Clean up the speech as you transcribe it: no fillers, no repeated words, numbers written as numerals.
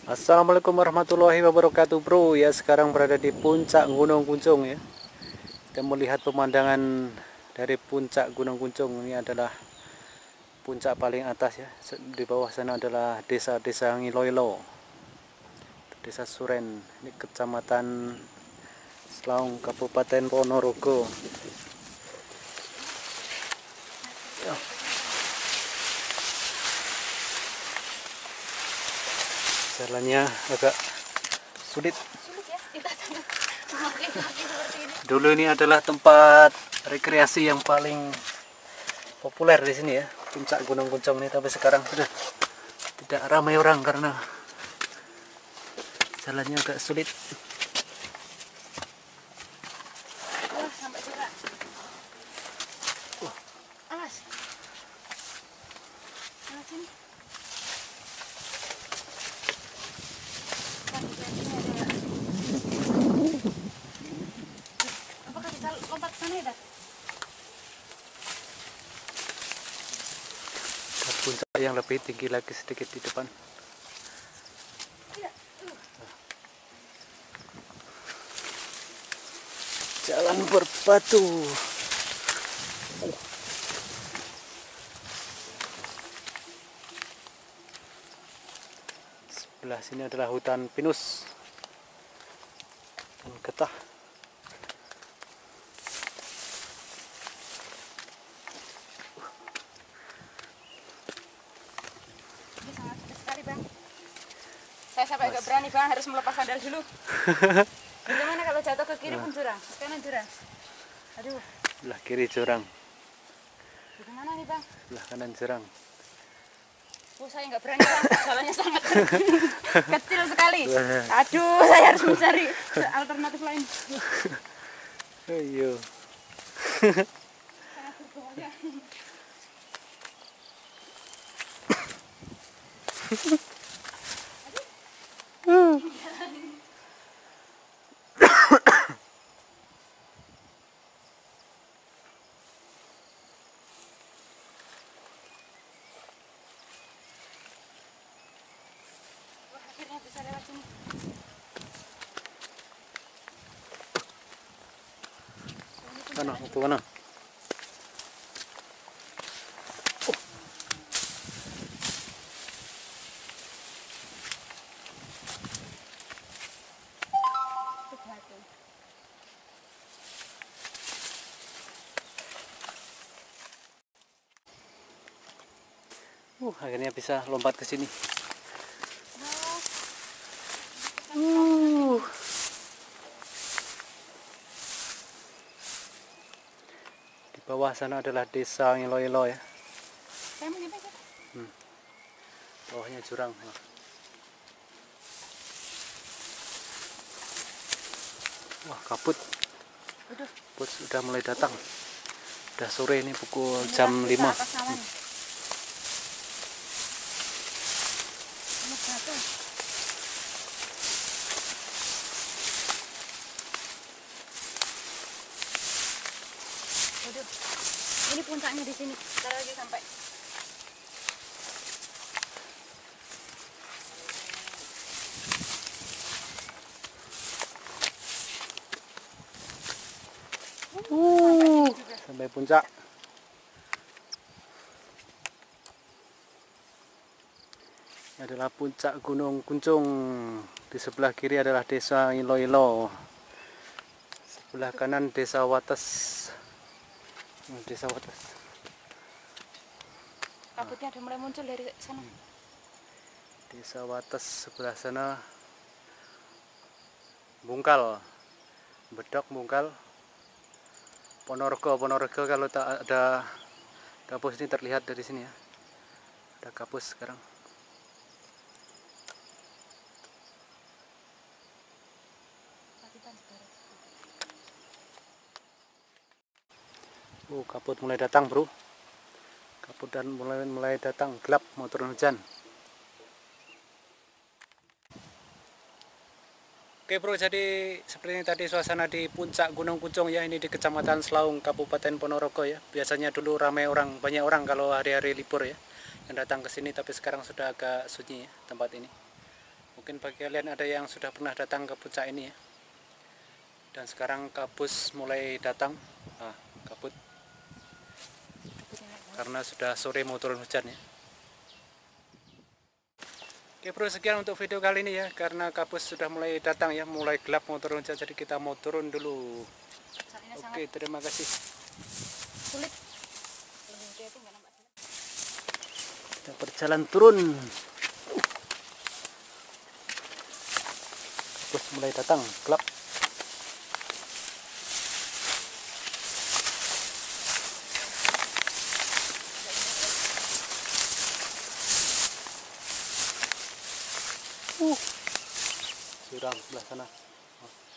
Assalamualaikum warahmatullahi wabarakatuh, bro. Ya, sekarang berada di puncak Gunung Puncung ya. Kita melihat pemandangan dari puncak Gunung Puncung. Ini adalah puncak paling atas ya. Di bawah sana adalah desa-desa Ngiloilo, Desa Suren. Ini Kecamatan Slaung, Kabupaten Ponorogo. Ya. Jalannya agak sulit. Dulu ini adalah tempat rekreasi yang paling populer di sini ya, puncak Gunung Puncung ini, tapi sekarang sudah tidak ramai orang karena jalannya agak sulit. Apakah kita lompat sana ya, Ada puncak yang lebih tinggi lagi sedikit di depan. Jalan berbatu. Sebelah sini adalah hutan pinus dan getah. Ini sangat sulit sekali, Bang. Saya sampai agak berani, Bang, harus melepas sandal dulu. Bagaimana kalau jatuh ke kiri pun jurang, ke kanan jurang. Aduh, Sebelah kiri jurang, bagaimana nih, Bang? sebelah kanan jurang. Oh, saya nggak berani, Bang. Jalannya sangat kecil sekali. Aduh, saya harus mencari alternatif lain. Ayo. Sangat berbahaya. Wah, akhirnya bisa lewat sini. Mana? Itu mana? Itu batu. Akhirnya bisa lompat ke sini. Di bawah sana adalah desa Ngiloilo ya. Saya mau nyampe sih. Bawahnya jurang. Wah, kabut. Aduh, Kabut sudah mulai datang. Udah sore ini pukul ini jam lagi ke 5. atas awan. Ini batu. Aduh, ini puncaknya di sini. Ntar lagi sampai. Sampai puncak. Ini adalah puncak Gunung Puncung. Di sebelah kiri adalah desa Ngiloilo. Sebelah kanan desa Wates. Desa Wates. Kabutnya udah mulai muncul dari sana. Desa Wates sebelah sana. Bungkal. Bedok, Bungkal. Ponorogo kalau tak ada kapus ini terlihat dari sini ya. Ada kapus sekarang. Kabut mulai datang, bro. Kabut dan mulai datang, gelap, mau turun hujan. Oke bro, jadi seperti ini tadi suasana di puncak Gunung Puncung ya, ini di Kecamatan Slaung, Kabupaten Ponorogo ya. Biasanya dulu ramai orang, banyak orang kalau hari-hari libur ya yang datang ke sini, tapi sekarang sudah agak sunyi ya tempat ini. Mungkin bagi kalian ada yang sudah pernah datang ke puncak ini ya. Dan sekarang kabus mulai datang. Nah, kabut. Karena sudah sore mau turun hujan ya. Oke bro, sekian untuk video kali ini ya. Karena kabus sudah mulai datang ya, mulai gelap mau turun hujan, jadi kita mau turun dulu. Oke, terima kasih. Sulit. Kita berjalan turun. Kabus mulai datang, gelap. Jurang sebelah sana.